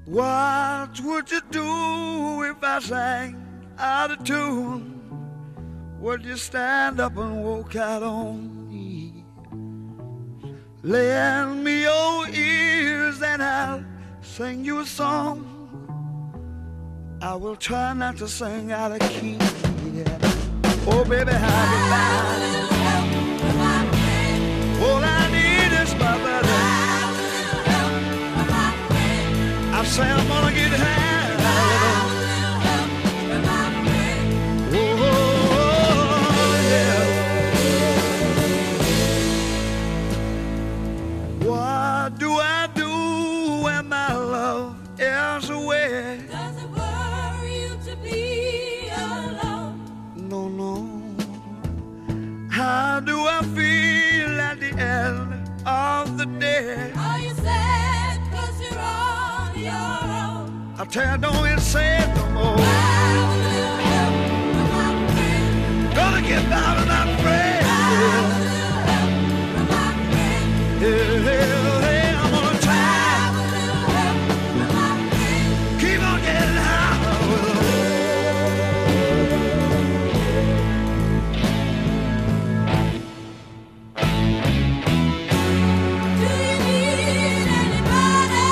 What would you do if I sang out of tune? Would you stand up and walk out on me? Lend me your ears and I'll sing you a song. I will try not to sing out of key. Yeah. Oh, baby, how you like? All I need is my buddy. I say I'm gonna get high. Oh, yeah. What do I do when my love is away? Does it worry you to be alone? No, no. How do I feel at the end of the day? Are you sad 'cause you're on your own? I tell you, don't even say it no more. Gonna get by with my friend. Yeah, yeah, I'm gonna try. Keep on getting high. Do you need anybody?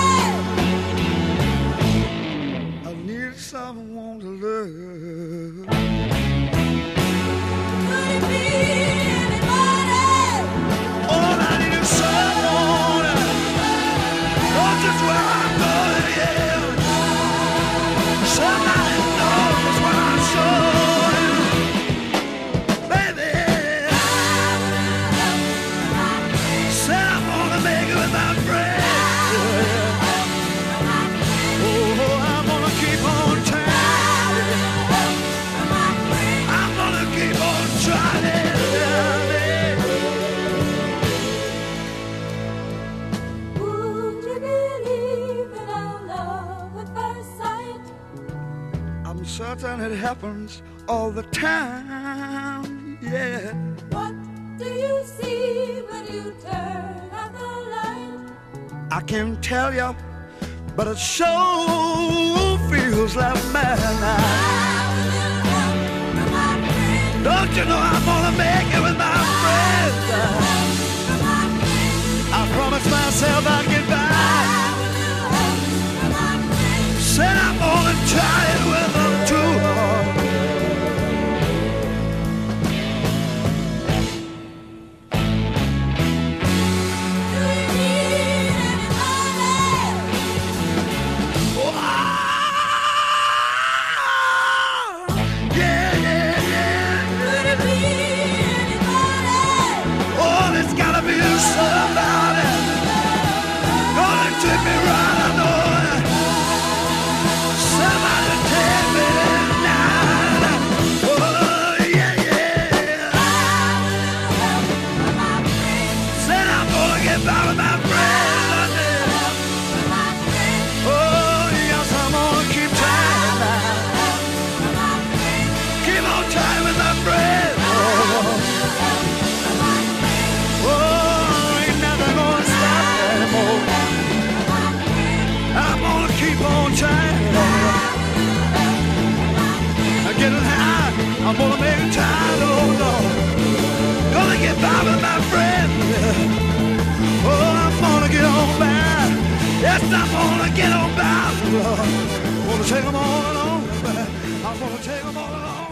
I need someone to love. Could it be anybody? All I need is someone. Knows just where I'm going, yeah. Somebody knows what I'm showing. Baby, said I'm gonna make it with my friends. Oh, I'm gonna keep on trying. I'm gonna keep on trying. Would you believe in our love at first sight? I'm certain it happens all the time, yeah. What do you see when you turn out the light? I can't tell you, but it sure feels like midnight. Don't you know I'm gonna make it with my friends? I promised myself I'd get by. Said I'm gonna try it with them too. Do you need anybody? Yeah, yeah, yeah. Could it be anybody? Oh, there's gotta be somebody gonna take me right, I know it. Somebody take me tonight. Oh, yeah, yeah. Said I'm gonna get by with my friends. Oh, yes, I'm gonna keep trying now. Keep on trying with my friends. Oh, ain't nothing gonna stop me anymore. I'm gonna keep on trying. I'm getting high. I'm gonna make it time, oh Lord. Gonna get by with my friends. Oh, I'm gonna get on by. Yes, I'm gonna get on by, Lord. Gonna take them all along. I'm gonna take them all along.